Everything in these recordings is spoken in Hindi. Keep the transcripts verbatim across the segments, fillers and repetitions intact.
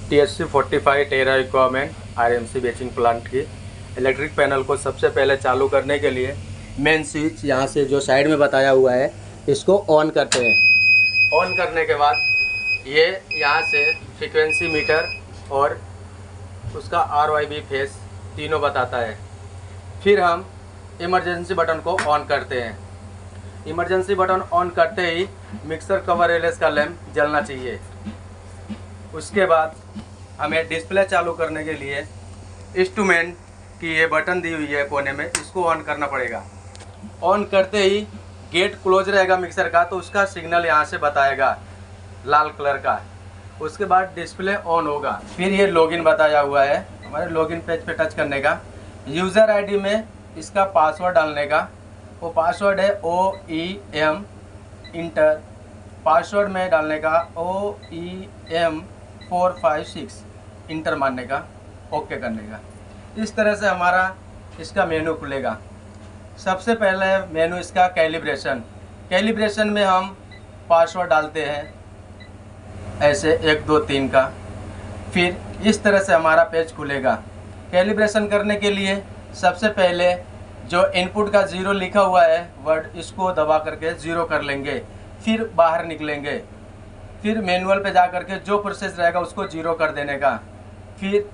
T S C forty five Terra requirement R M C batching plant की इलेक्ट्रिक पैनल को सबसे पहले चालू करने के लिए मेन स्विच यहाँ से जो साइड में बताया हुआ है इसको ऑन करते हैं। ऑन करने के बाद ये यहाँ से फ्रीक्वेंसी मीटर और उसका आर वाई बी फेस तीनों बताता है। फिर हम इमरजेंसी बटन को ऑन करते हैं। इमरजेंसी बटन ऑन करते ही मिक्सर कवर एल एस का लैंप जलना चाहिए। उसके बाद हमें डिस्प्ले चालू करने के लिए इंस्ट्रूमेंट की ये बटन दी हुई है कोने में, इसको ऑन करना पड़ेगा। ऑन करते ही गेट क्लोज रहेगा मिक्सर का, तो उसका सिग्नल यहाँ से बताएगा लाल कलर का। उसके बाद डिस्प्ले ऑन होगा। फिर ये लॉगिन बताया हुआ है, हमारे लॉगिन पेज पे टच करने का। यूज़र आईडी में इसका पासवर्ड डालने का। वो पासवर्ड है O E M enter. Password में डालने का O E M four five six, enter मारने का, ओके करने का। इस तरह से हमारा इसका मेनू खुलेगा। सबसे पहले मेनू इसका कैलिब्रेशन। कैलिब्रेशन में हम पासवर्ड डालते हैं ऐसे एक दो तीन का। फिर इस तरह से हमारा पेज खुलेगा। कैलिब्रेशन करने के लिए सबसे पहले जो इनपुट का ज़ीरो लिखा हुआ है वर्ड, इसको दबा करके ज़ीरो कर लेंगे। फिर बाहर निकलेंगे। फिर मैनुअल पे जा करके जो प्रोसेस रहेगा उसको ज़ीरो कर देने का। फिर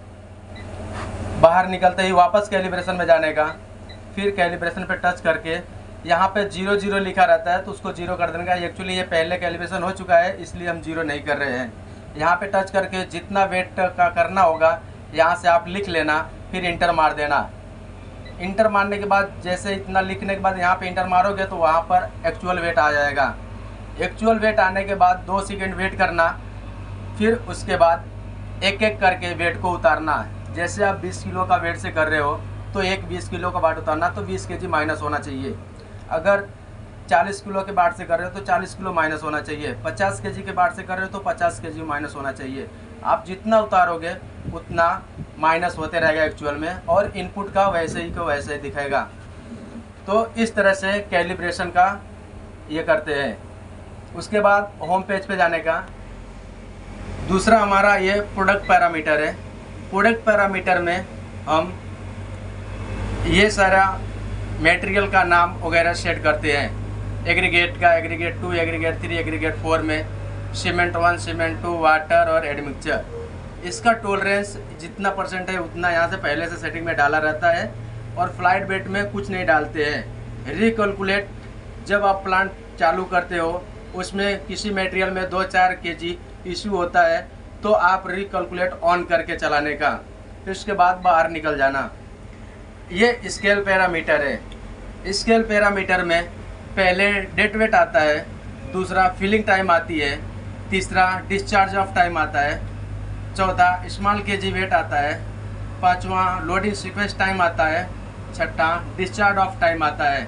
बाहर निकलते ही वापस कैलिब्रेशन में जाने का। फिर कैलिब्रेशन पे टच करके यहाँ पे जीरो जीरो लिखा रहता है तो उसको जीरो कर देने का। एक्चुअली ये पहले कैलिब्रेशन हो चुका है, इसलिए हम जीरो नहीं कर रहे हैं। यहाँ पे टच करके जितना वेट का करना होगा यहाँ से आप लिख लेना, फिर इंटर मार देना। इंटर मारने के बाद जैसे इतना लिखने के बाद यहाँ पे इंटर मारोगे तो वहाँ पर एक्चुअल वेट आ जाएगा। एक्चुअल वेट आने के बाद दो सेकंड वेट करना। फिर उसके बाद एक एक करके वेट को उतारना। जैसे आप बीस किलो का वेट से कर रहे हो तो एक बीस किलो का बाट उतारना, तो बीस केजी माइनस होना चाहिए। अगर चालीस किलो के बाट से कर रहे हो तो चालीस किलो माइनस होना चाहिए। पचास केजी के बाट से कर रहे हो तो पचास केजी माइनस होना चाहिए। आप जितना उतारोगे उतना माइनस होते रहेगा एक्चुअल में, और इनपुट का वैसे ही को वैसे ही दिखाएगा। तो इस तरह से कैलिब्रेशन का ये करते हैं। उसके बाद होम पेज पे जाने का। दूसरा हमारा ये प्रोडक्ट पैरामीटर है। प्रोडक्ट पैरामीटर में हम ये सारा मटेरियल का नाम वगैरह सेट करते हैं। एग्रीगेट का aggregate two, aggregate three, aggregate four में cement one, cement two, water और एडमिक्सचर। इसका टॉलरेंस जितना परसेंट है उतना यहाँ से पहले से सेटिंग में डाला रहता है। और फ्लाइट बेट में कुछ नहीं डालते हैं। रिकैलकुलेट जब आप प्लांट चालू करते हो उसमें किसी मटेरियल में दो चार के जी इशू होता है तो आप रिकैलकुलेट ऑन करके चलाने का। फिर उसके बाद बाहर निकल जाना। ये स्केल पैरामीटर है। स्केल पैरामीटर में पहले डेट वेट आता है, दूसरा फिलिंग टाइम आती है, तीसरा डिस्चार्ज ऑफ टाइम आता है, चौथा स्मॉल केजी वेट आता है, पांचवा लोडिंग सीक्वेंस टाइम आता है, छठा डिस्चार्ज ऑफ टाइम आता है।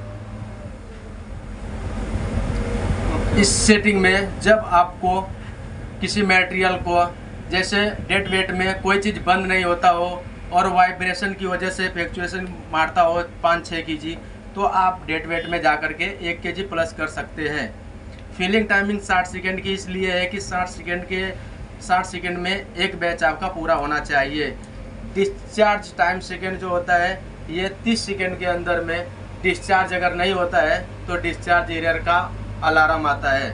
इस सेटिंग में जब आपको किसी मटेरियल को जैसे डेड वेट में कोई चीज़ बंद नहीं होता हो और वाइब्रेशन की वजह से फ्लक्चुएशन मारता हो पाँच छः के जी, तो आप डेड वेट में जा कर के एक के जी प्लस कर सकते हैं। फिलिंग टाइमिंग साठ सेकेंड की इसलिए है कि साठ सेकेंड के साठ सेकेंड में एक बैच आपका पूरा होना चाहिए। डिस्चार्ज टाइम सेकेंड जो होता है ये तीस सेकेंड के अंदर में डिस्चार्ज अगर नहीं होता है तो डिस्चार्ज एरर का अलार्म आता है।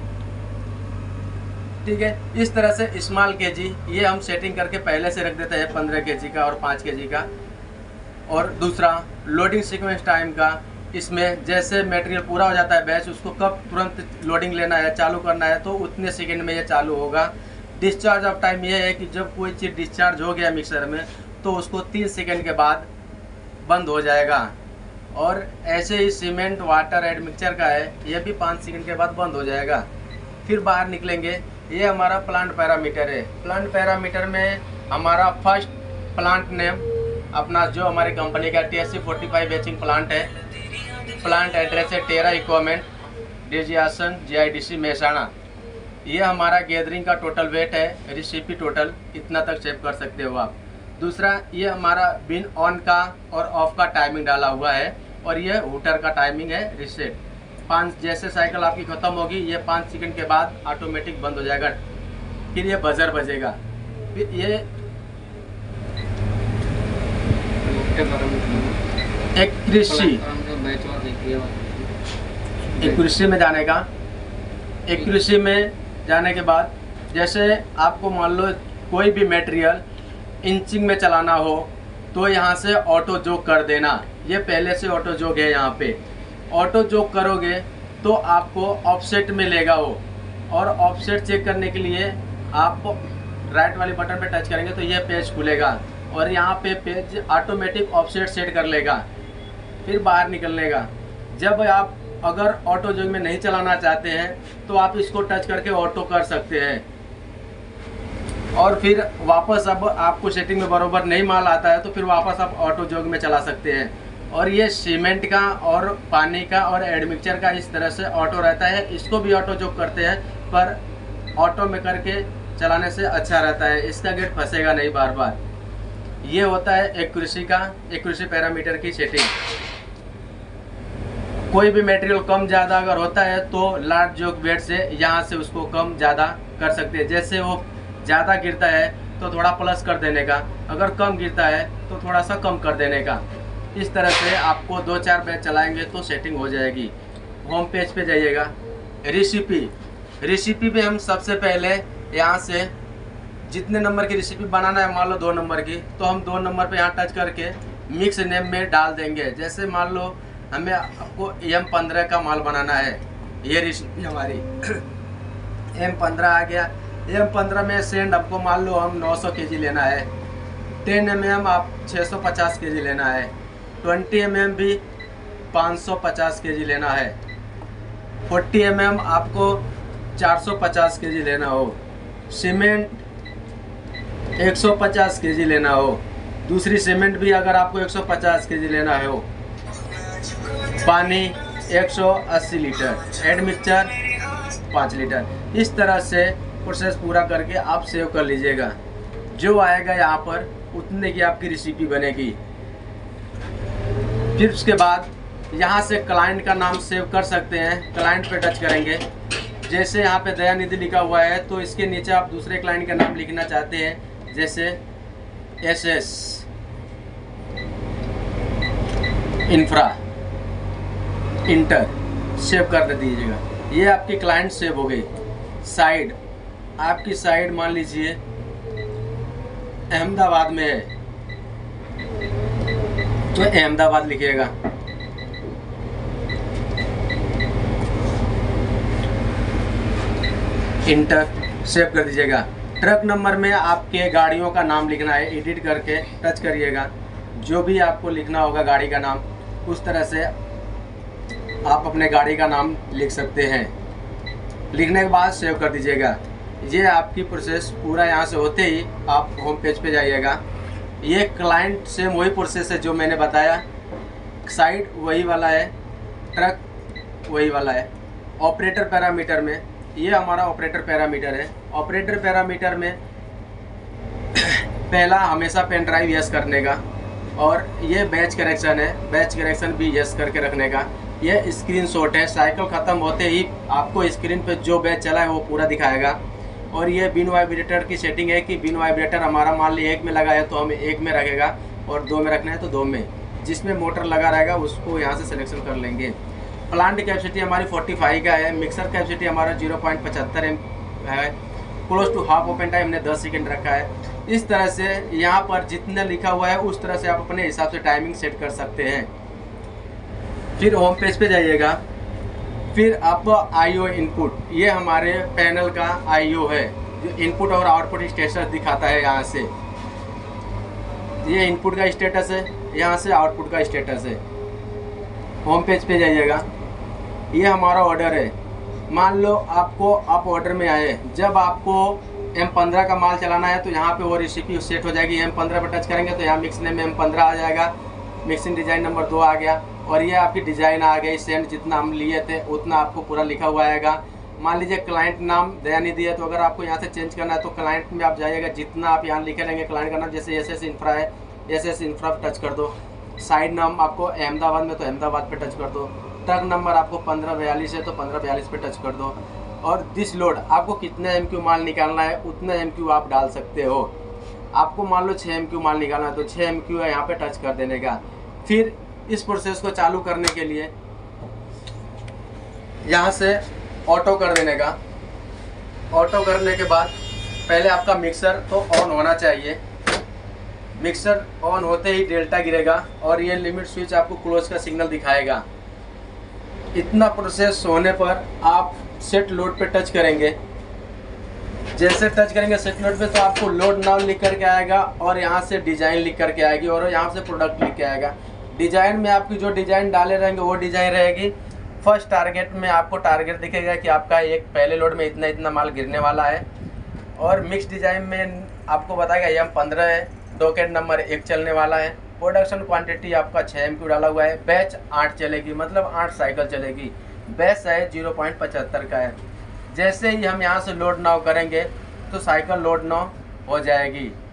ठीक है, इस तरह से स्मॉल केजी ये हम सेटिंग करके पहले से रख देते हैं पंद्रह केजी का और पाँच केजी का। और दूसरा लोडिंग सीक्वेंस टाइम का, इसमें जैसे मटेरियल पूरा हो जाता है बैच, उसको कब तुरंत लोडिंग लेना है, चालू करना है, तो उतने सेकंड में ये चालू होगा। डिस्चार्ज ऑफ टाइम ये है कि जब कोई चीज़ डिस्चार्ज हो गया मिक्सर में तो उसको तीन सेकंड के बाद बंद हो जाएगा। और ऐसे ही सीमेंट, वाटर, एडमिक्सचर का है, ये भी पाँच सेकंड के बाद बंद हो जाएगा। फिर बाहर निकलेंगे। ये हमारा प्लांट पैरामीटर है। प्लांट पैरामीटर में हमारा फर्स्ट प्लांट नेम अपना जो हमारी कंपनी का T S C forty five batching plant है। प्लांट एड्रेस है टेरा इक्विपमेंट, डेजियासन, G I D C Mehsana. ये हमारा गैदरिंग का टोटल वेट है, रिसिपी टोटल इतना तक सेव कर सकते हो आप। दूसरा ये हमारा बिन ऑन का और ऑफ का टाइमिंग डाला हुआ है, और ये हूटर का टाइमिंग है रिसेट। पाँच जैसे साइकिल आपकी ख़त्म होगी ये पाँच सेकंड के बाद ऑटोमेटिक बंद हो जाएगा। फिर ये बजर बजेगा। फिर ये एक कृषि एक कृषि में जाने का एक कृषि में जाने के बाद जैसे आपको मान लो कोई भी मटेरियल इंचिंग में चलाना हो तो यहाँ से ऑटो जोक कर देना। ये पहले से ऑटो जोक है। यहाँ पे ऑटो जोक करोगे तो आपको ऑफसेट में लेगा वो, और ऑफसेट चेक करने के लिए आप राइट वाले बटन पे टच करेंगे तो ये पेज खुलेगा और यहाँ पे पेज ऑटोमेटिक ऑफसेट सेट कर लेगा, फिर बाहर निकलने का। जब आप अगर ऑटो जोक में नहीं चलाना चाहते हैं तो आप इसको टच करके ऑटो कर सकते हैं, और फिर वापस अब आपको सेटिंग में बरोबर नहीं माल आता है तो फिर वापस आप ऑटो जोक में चला सकते हैं। और ये सीमेंट का और पानी का और एडमिक्सचर का इस तरह से ऑटो रहता है। इसको भी ऑटो जोक करते हैं, पर ऑटो में करके चलाने से अच्छा रहता है, इसका गेट फंसेगा नहीं बार बार। ये होता है एक कृषि का एक कृषि पैरामीटर की सेटिंग। कोई भी मटेरियल कम ज़्यादा अगर होता है तो लार्ज जोक वेट से यहाँ से उसको कम ज़्यादा कर सकते हैं। जैसे वो ज़्यादा गिरता है तो थोड़ा प्लस कर देने का, अगर कम गिरता है तो थोड़ा सा कम कर देने का। इस तरह से आपको दो चार बैच चलाएंगे तो सेटिंग हो जाएगी। होम पेज पे जाइएगा, रेसिपी रेसिपी पे हम सबसे पहले यहाँ से जितने नंबर की रेसिपी बनाना है, मान लो दो नंबर की, तो हम दो नंबर पे यहाँ टच करके मिक्स नेम में डाल देंगे। जैसे मान लो हमें आपको एम पंद्रह का माल बनाना है, ये रेसिपी हमारी एम पंद्रह आ गया। एम पंद्रह में सेंड आपको मान लो हम नौ सौ के जी लेना है, टेन एम एम आप छः सौ पचास के जी लेना है, ट्वेंटी एम एम भी पाँच सौ पचास के जी लेना है, फोर्टी एम एम आपको चार सौ पचास के जी लेना हो, सीमेंट एक सौ पचास के जी लेना हो, दूसरी सीमेंट भी अगर आपको एक सौ पचास के जी लेना हो, पानी एक सौ अस्सी लीटर, एडमिक्सचर पाँच लीटर। इस तरह से प्रोसेस पूरा करके आप सेव कर लीजिएगा। जो आएगा यहाँ पर उतने की आपकी रेसिपी बनेगी। फिर उसके बाद यहाँ से क्लाइंट का नाम सेव कर सकते हैं। क्लाइंट पे टच करेंगे, जैसे यहाँ पे दयानिधि लिखा हुआ है तो इसके नीचे आप दूसरे क्लाइंट का नाम लिखना चाहते हैं, जैसे S S infra enter, save कर दीजिएगा। ये आपकी क्लाइंट सेव हो गई। साइड, आपकी साइड मान लीजिए अहमदाबाद में है तो अहमदाबाद लिखिएगा। इंटर, सेव कर दीजिएगा। ट्रक नंबर में आपके गाड़ियों का नाम लिखना है, एडिट करके टच करिएगा। जो भी आपको लिखना होगा गाड़ी का नाम, उस तरह से आप अपने गाड़ी का नाम लिख सकते हैं। लिखने के बाद सेव कर दीजिएगा। ये आपकी प्रोसेस पूरा यहाँ से होते ही आप होम पेज पे जाइएगा। ये क्लाइंट सेम वही प्रोसेस है जो मैंने बताया, साइड वही वाला है, ट्रक वही वाला है। ऑपरेटर पैरामीटर में ये हमारा ऑपरेटर पैरामीटर है। ऑपरेटर पैरामीटर में पहला हमेशा पेन ड्राइव यस करने का, और ये बैच करेक्शन है, बैच करेक्शन भी यस करके रखने का। ये स्क्रीनशॉट है, साइकिल ख़त्म होते ही आपको स्क्रीन पे जो बैच चला है वो पूरा दिखाएगा। और ये बिन वाइब्रेटर की सेटिंग है कि बिन वाइब्रेटर हमारा मान ली एक में लगा है तो हमें एक में रखेगा, और दो में रखना है तो दो में। जिसमें मोटर लगा रहेगा उसको यहाँ से सिलेक्शन कर लेंगे। प्लांट कैपेसिटी हमारी पैंतालीस का है। मिक्सर कैपेसिटी हमारा जीरो पॉइंट पचहत्तर है। Close to half open time हमने दस सेकेंड रखा है। इस तरह से यहाँ पर जितना लिखा हुआ है उस तरह से आप अपने हिसाब से टाइमिंग सेट कर सकते हैं। फिर होम पेज पे जाइएगा। फिर आप आई ओ इनपुट, ये हमारे पैनल का आई ओ है जो इनपुट और आउटपुट स्टेटस दिखाता है। यहाँ से ये इनपुट का स्टेटस है, यहाँ से आउटपुट का स्टेटस है। होम पेज पे जाइएगा। ये हमारा ऑर्डर है। मान लो आपको आप ऑर्डर में आए, जब आपको एम पंद्रह का माल चलाना है तो यहाँ पे वो रेसिपी सेट हो जाएगी। एम पंद्रह पर टच करेंगे तो यहाँ मिक्स नेम एम पंद्रह आ जाएगा, मिक्सिंग डिज़ाइन नंबर दो आ गया, और ये आपकी डिज़ाइन आ गई। सेंड जितना हम लिए थे उतना आपको पूरा लिखा हुआ आएगा। मान लीजिए क्लाइंट नाम दयानिधि है तो अगर आपको यहाँ से चेंज करना है तो क्लाइंट में आप जाइएगा, जितना आप यहाँ लिखे रहेंगे क्लाइंट का नाम, जैसे एस एस इंफ्रा है, एस एस इंफ्रा पर टच कर दो। साइड नाम आपको अहमदाबाद में तो अहमदाबाद पे टच कर दो। ट्रक नंबर आपको पंद्रह बयालीस है तो पंद्रह बयालीस पे टच कर दो। और दिस लोड, आपको कितना एम क्यू माल निकालना है उतना एम क्यू आप डाल सकते हो। आपको मान लो छः एम क्यू माल निकालना है तो छः एम क्यू है, यहाँ पे टच कर देने का। फिर इस प्रोसेस को चालू करने के लिए यहाँ से ऑटो कर देने का। ऑटो करने के बाद पहले आपका मिक्सर तो ऑन होना चाहिए। मिक्सर ऑन होते ही डेल्टा गिरेगा और ये लिमिट स्विच आपको क्लोज का सिग्नल दिखाएगा। इतना प्रोसेस होने पर आप सेट लोड पे टच करेंगे। जैसे टच करेंगे सेट लोड पे तो आपको लोड नाउ लिख करके आएगा और यहाँ से डिज़ाइन लिख करके आएगी और यहाँ से प्रोडक्ट लिख के आएगा। डिज़ाइन में आपकी जो डिज़ाइन डाले रहेंगे वो डिज़ाइन रहेगी। फर्स्ट टारगेट में आपको टारगेट दिखेगा कि आपका एक पहले लोड में इतना इतना माल गिरने वाला है। और मिक्स डिज़ाइन में आपको बताएगा एम पंद्रह है, डॉकेट नंबर एक चलने वाला है। प्रोडक्शन क्वांटिटी आपका छः एम क्यू डाला हुआ है। बैच आठ चलेगी, मतलब आठ साइकिल चलेगी। बैच साइज जीरो पॉइंट पचहत्तर का है। जैसे ही हम यहाँ से लोड नाउ करेंगे तो साइकिल लोड नाउ हो जाएगी।